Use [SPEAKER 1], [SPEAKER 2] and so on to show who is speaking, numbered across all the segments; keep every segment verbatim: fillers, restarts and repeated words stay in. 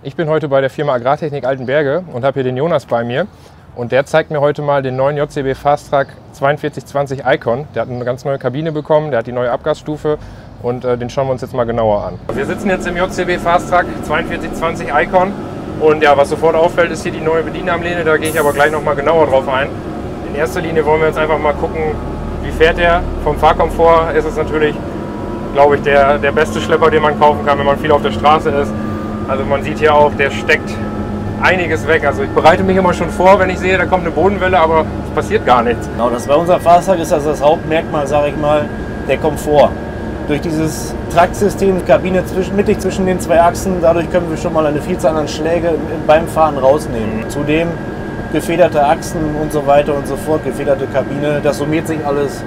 [SPEAKER 1] Ich bin heute bei der Firma Agrartechnik Altenberge und habe hier den Jonas bei mir. Und der zeigt mir heute mal den neuen J C B Fastrac zweiundvierzig zwanzig Icon. Der hat eine ganz neue Kabine bekommen, der hat die neue Abgasstufe und äh, den schauen wir uns jetzt mal genauer an. Wir sitzen jetzt im J C B Fastrac zweiundvierzig zwanzig Icon und ja, was sofort auffällt, ist hier die neue Bedienarmlehne. Da gehe ich aber gleich noch mal genauer drauf ein. In erster Linie wollen wir jetzt einfach mal gucken, wie fährt er. Vom Fahrkomfort ist es natürlich, glaube ich, der, der beste Schlepper, den man kaufen kann, wenn man viel auf der Straße ist. Also man sieht hier auch, der steckt einiges weg. Also ich bereite mich immer schon vor, wenn ich sehe, da kommt eine Bodenwelle, aber es passiert gar nichts.
[SPEAKER 2] Genau, das bei unserem Fahrzeug ist das, das Hauptmerkmal, sage ich mal, der Komfort. Durch dieses Traktsystem, Kabine zwischen, mittig zwischen den zwei Achsen, dadurch können wir schon mal eine Vielzahl an Schläge beim Fahren rausnehmen. Mhm. Zudem gefederte Achsen und so weiter und so fort, gefederte Kabine, das summiert sich alles,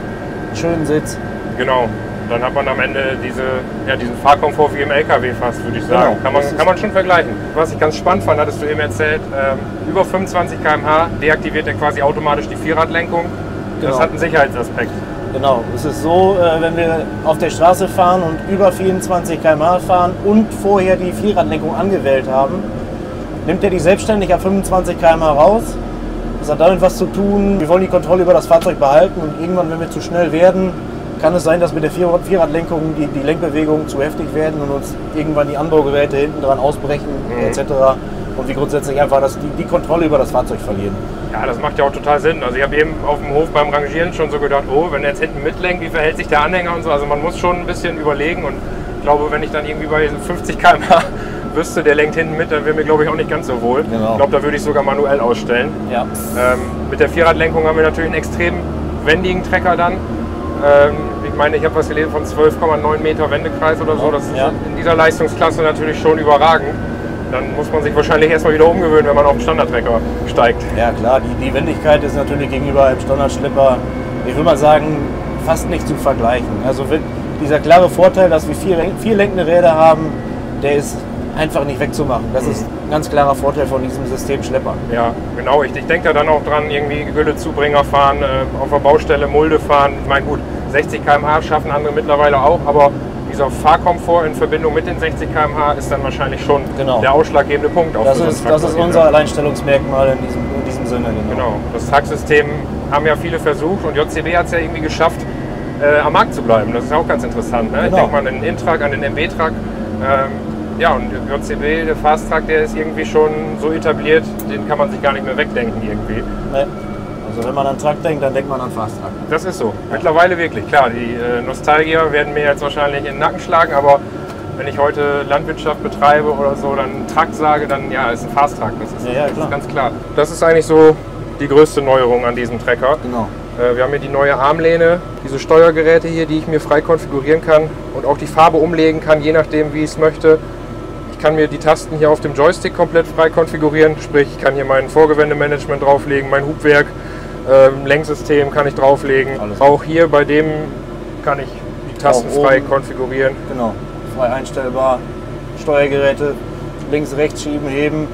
[SPEAKER 2] schön Sitz.
[SPEAKER 1] Genau. Dann hat man am Ende diese, ja, diesen Fahrkomfort wie im L K W fast, würde ich sagen. Genau, kann, man, kann man schon vergleichen. Was ich ganz spannend fand, hattest du eben erzählt, ähm, über fünfundzwanzig Kilometer pro Stunde deaktiviert er quasi automatisch die Vierradlenkung. Genau. Das hat einen Sicherheitsaspekt.
[SPEAKER 2] Genau, es ist so, äh, wenn wir auf der Straße fahren und über vierundzwanzig Kilometer pro Stunde fahren und vorher die Vierradlenkung angewählt haben, nimmt er die selbstständig ab fünfundzwanzig Kilometer pro Stunde raus. Das hat damit was zu tun, wir wollen die Kontrolle über das Fahrzeug behalten und irgendwann, wenn wir zu schnell werden, kann es sein, dass mit der Vierradlenkung die, die Lenkbewegungen zu heftig werden und uns irgendwann die Anbaugeräte hinten dran ausbrechen, mhm. et cetera. Und wir grundsätzlich einfach das, die, die Kontrolle über das Fahrzeug verlieren. Ja,
[SPEAKER 1] das macht ja auch total Sinn. Also ich habe eben auf dem Hof beim Rangieren schon so gedacht, oh, wenn er jetzt hinten mitlenkt, wie verhält sich der Anhänger und so. Also man muss schon ein bisschen überlegen und ich glaube, wenn ich dann irgendwie bei fünfzig Kilometer pro Stunde wüsste, der lenkt hinten mit, dann wäre mir, glaube ich, auch nicht ganz so wohl. Genau. Ich glaube, da würde ich sogar manuell ausstellen. Ja. Ähm, mit der Vierradlenkung haben wir natürlich einen extrem wendigen Trecker dann. Ähm, ich meine, ich habe was gelesen von zwölf Komma neun Meter Wendekreis oder so. Das ist ja in dieser Leistungsklasse natürlich schon überragend. Dann muss man sich wahrscheinlich erstmal wieder umgewöhnen, wenn man auf den Standardtrecker steigt.
[SPEAKER 2] Ja klar, die, die Wendigkeit ist natürlich gegenüber einem Standardschlepper, ich würde mal sagen, fast nicht zu vergleichen. Also dieser klare Vorteil, dass wir vier, vier lenkende Räder haben, der ist einfach nicht wegzumachen. Das ist ein ganz klarer Vorteil von diesem System Schlepper.
[SPEAKER 1] Ja, genau. Ich, ich denke da dann auch dran, irgendwie Güllezubringer fahren, äh, auf der Baustelle Mulde fahren. Ich meine, gut, sechzig Kilometer pro Stunde schaffen andere mittlerweile auch, aber dieser Fahrkomfort in Verbindung mit den sechzig Kilometer pro Stunde ist dann wahrscheinlich schon genau der ausschlaggebende Punkt. Auf
[SPEAKER 2] das ist, das ist unser Alleinstellungsmerkmal in diesem, in diesem Sinne.
[SPEAKER 1] Genau. genau. Das Tragsystem haben ja viele versucht und J C B hat es ja irgendwie geschafft, äh, am Markt zu bleiben. Das ist auch ganz interessant. Ne? Genau. Ich denke mal an den Intrag, an den M B-Trag. Ähm, Ja, und J C B, der Fastrac, der ist irgendwie schon so etabliert, den kann man sich gar nicht mehr wegdenken irgendwie.
[SPEAKER 2] Nee. Also wenn man an Truck denkt, dann denkt man an Fastrac.
[SPEAKER 1] Das ist so. Ja. Mittlerweile wirklich. Klar, die äh, Nostalgier werden mir jetzt wahrscheinlich in den Nacken schlagen, aber wenn ich heute Landwirtschaft betreibe oder so, dann Truck sage, dann ja, ist ein Fastrac. Das ist, ja, ja, das ist ganz klar. Das ist eigentlich so die größte Neuerung an diesem Trecker.
[SPEAKER 2] Genau.
[SPEAKER 1] Äh, wir haben hier die neue Armlehne, diese Steuergeräte hier, die ich mir frei konfigurieren kann und auch die Farbe umlegen kann, je nachdem, wie ich es möchte. Ich kann mir die Tasten hier auf dem Joystick komplett frei konfigurieren, sprich ich kann hier mein Vorgewändemanagement drauflegen, mein Hubwerk, ähm, Lenksystem kann ich drauflegen. Alles auch hier bei dem kann ich die Tasten frei konfigurieren.
[SPEAKER 2] Genau, frei einstellbar, Steuergeräte, links, rechts schieben, heben.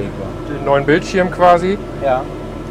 [SPEAKER 1] Den neuen Bildschirm quasi.
[SPEAKER 2] Ja.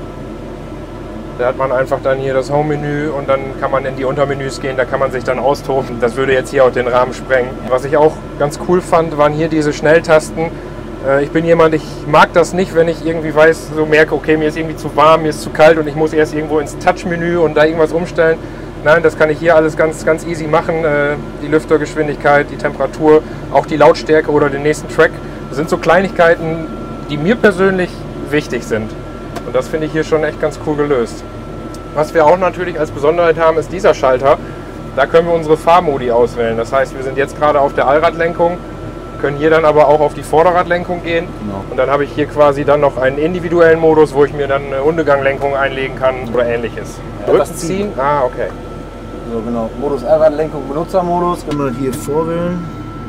[SPEAKER 1] Da hat man einfach dann hier das Home-Menü und dann kann man in die Untermenüs gehen, da kann man sich dann austoben. Das würde jetzt hier auch den Rahmen sprengen. Was ich auch ganz cool fand, waren hier diese Schnelltasten. Ich bin jemand, ich mag das nicht, wenn ich irgendwie weiß, so merke, okay, mir ist irgendwie zu warm, mir ist zu kalt und ich muss erst irgendwo ins Touch-Menü und da irgendwas umstellen. Nein, das kann ich hier alles ganz, ganz easy machen. Die Lüftergeschwindigkeit, die Temperatur, auch die Lautstärke oder den nächsten Track. Das sind so Kleinigkeiten, die mir persönlich wichtig sind. Und das finde ich hier schon echt ganz cool gelöst. Was wir auch natürlich als Besonderheit haben, ist dieser Schalter. Da können wir unsere Fahrmodi auswählen. Das heißt, wir sind jetzt gerade auf der Allradlenkung, können hier dann aber auch auf die Vorderradlenkung gehen. Genau. Und dann habe ich hier quasi dann noch einen individuellen Modus, wo ich mir dann eine Hundeganglenkung einlegen kann oder ähnliches.
[SPEAKER 2] Ja, Drücken, ziehen.
[SPEAKER 1] Ah, okay.
[SPEAKER 2] So, genau. Modus Allradlenkung, Benutzermodus. Können wir hier vorwählen.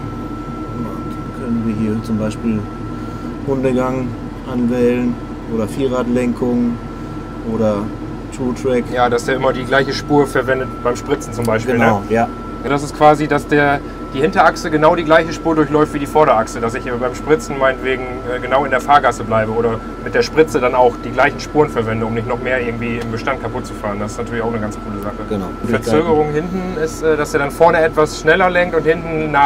[SPEAKER 2] Dann können wir hier zum Beispiel Hundegang anwählen. Oder Vierradlenkung oder True Track.
[SPEAKER 1] Ja, dass der immer die gleiche Spur verwendet beim Spritzen zum Beispiel.
[SPEAKER 2] Genau,
[SPEAKER 1] ne?
[SPEAKER 2] ja.
[SPEAKER 1] Ja. Das ist quasi, dass der, die Hinterachse genau die gleiche Spur durchläuft wie die Vorderachse. Dass ich beim Spritzen meinetwegen genau in der Fahrgasse bleibe oder mit der Spritze dann auch die gleichen Spuren verwende, um nicht noch mehr irgendwie im Bestand kaputt zu fahren. Das ist natürlich auch eine ganz coole Sache.
[SPEAKER 2] Genau.
[SPEAKER 1] Die Verzögerung hinten ist, dass er dann vorne etwas schneller lenkt und hinten nach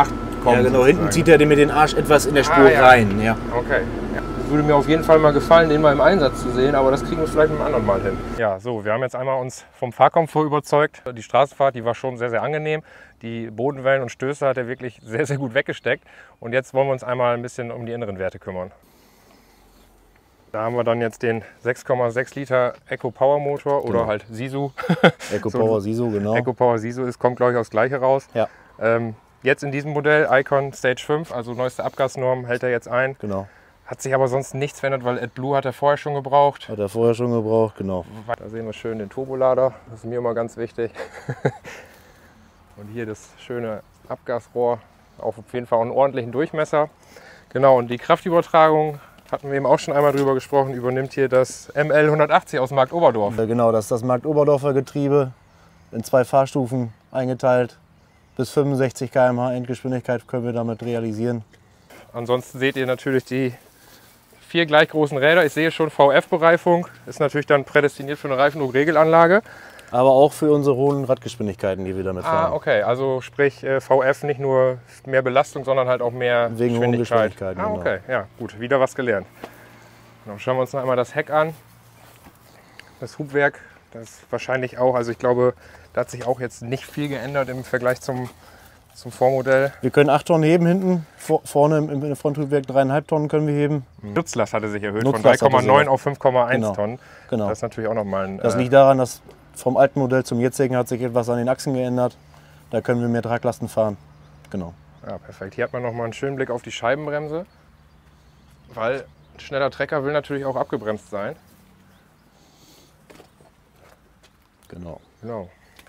[SPEAKER 1] kommen.
[SPEAKER 2] Ja, genau,
[SPEAKER 1] sozusagen.
[SPEAKER 2] hinten zieht er den mit den Arsch etwas in der Spur
[SPEAKER 1] Ah, ja.
[SPEAKER 2] rein. Ja.
[SPEAKER 1] Okay. Ja. Würde mir auf jeden Fall mal gefallen, den mal im Einsatz zu sehen, aber das kriegen wir vielleicht mit einem anderen Mal hin. Ja, so, wir haben jetzt einmal uns vom Fahrkomfort überzeugt. Die Straßenfahrt, die war schon sehr, sehr angenehm. Die Bodenwellen und Stöße hat er wirklich sehr, sehr gut weggesteckt. Und jetzt wollen wir uns einmal ein bisschen um die inneren Werte kümmern. Da haben wir dann jetzt den sechs Komma sechs Liter Eco Power Motor oder
[SPEAKER 2] genau.
[SPEAKER 1] halt Sisu.
[SPEAKER 2] Eco Power Sisu, genau.
[SPEAKER 1] Eco Power Sisu ist, kommt glaube ich aufs Gleiche raus.
[SPEAKER 2] Ja.
[SPEAKER 1] Ähm, jetzt in diesem Modell Icon Stage fünf, also neueste Abgasnorm, hält er jetzt ein.
[SPEAKER 2] Genau.
[SPEAKER 1] Hat sich aber sonst nichts verändert, weil AdBlue hat er vorher schon gebraucht.
[SPEAKER 2] Hat er vorher schon gebraucht, genau.
[SPEAKER 1] Da sehen wir schön den Turbolader, das ist mir immer ganz wichtig. Und hier das schöne Abgasrohr, auch auf jeden Fall auch einen ordentlichen Durchmesser. Genau, und die Kraftübertragung, hatten wir eben auch schon einmal drüber gesprochen, übernimmt hier das M L hundertachtzig aus Markt Oberdorf.
[SPEAKER 2] Genau, das ist das Markt Oberdorfer Getriebe, in zwei Fahrstufen eingeteilt. Bis fünfundsechzig Kilometer pro Stunde Endgeschwindigkeit können wir damit realisieren.
[SPEAKER 1] Ansonsten seht ihr natürlich die vier gleich großen Räder. Ich sehe schon V F-Bereifung, ist natürlich dann prädestiniert für eine Reifendruckregelanlage.
[SPEAKER 2] Aber auch für unsere hohen Radgeschwindigkeiten, die wir damit fahren.
[SPEAKER 1] Ah, okay, also sprich äh, V F nicht nur mehr Belastung, sondern halt auch mehr
[SPEAKER 2] Wegen hohen
[SPEAKER 1] Geschwindigkeit.
[SPEAKER 2] Geschwindigkeiten,
[SPEAKER 1] Ah,
[SPEAKER 2] genau.
[SPEAKER 1] okay, ja, gut, wieder was gelernt. Dann schauen wir uns noch einmal das Heck an. Das Hubwerk, das ist wahrscheinlich auch, also ich glaube, da hat sich auch jetzt nicht viel geändert im Vergleich zum, zum Vormodell.
[SPEAKER 2] Wir können acht Tonnen heben hinten, vor, vorne im, im Fronthubwerk drei Komma fünf Tonnen können wir heben.
[SPEAKER 1] Nutzlast hatte sich erhöht
[SPEAKER 2] Nutzlast
[SPEAKER 1] von drei
[SPEAKER 2] hatte
[SPEAKER 1] Komma neun
[SPEAKER 2] sich-
[SPEAKER 1] auf fünf Komma eins
[SPEAKER 2] Genau,
[SPEAKER 1] Tonnen.
[SPEAKER 2] genau.
[SPEAKER 1] Das ist natürlich auch nochmal ein...
[SPEAKER 2] Das
[SPEAKER 1] äh,
[SPEAKER 2] liegt daran, dass vom alten Modell zum jetzigen hat sich etwas an den Achsen geändert. Da können wir mehr Traglasten fahren. Genau.
[SPEAKER 1] Ja, perfekt. Hier hat man nochmal einen schönen Blick auf die Scheibenbremse, weil ein schneller Trecker will natürlich auch abgebremst sein.
[SPEAKER 2] Genau.
[SPEAKER 1] Genau.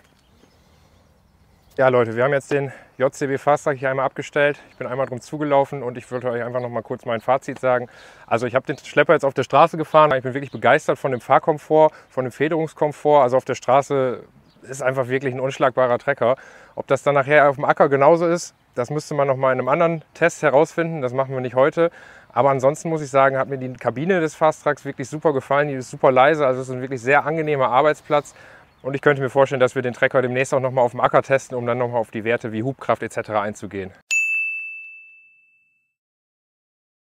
[SPEAKER 1] Ja Leute, wir haben jetzt den J C B Fast-Track hier einmal abgestellt. Ich bin einmal drum zugelaufen und ich wollte euch einfach noch mal kurz mein Fazit sagen. Also ich habe den Schlepper jetzt auf der Straße gefahren. Ich bin wirklich begeistert von dem Fahrkomfort, von dem Federungskomfort. Also auf der Straße ist einfach wirklich ein unschlagbarer Trecker. Ob das dann nachher auf dem Acker genauso ist, das müsste man noch mal in einem anderen Test herausfinden. Das machen wir nicht heute. Aber ansonsten muss ich sagen, hat mir die Kabine des Fast-Tracks wirklich super gefallen. Die ist super leise, also es ist ein wirklich sehr angenehmer Arbeitsplatz. Und ich könnte mir vorstellen, dass wir den Trecker demnächst auch noch mal auf dem Acker testen, um dann noch mal auf die Werte wie Hubkraft et cetera einzugehen.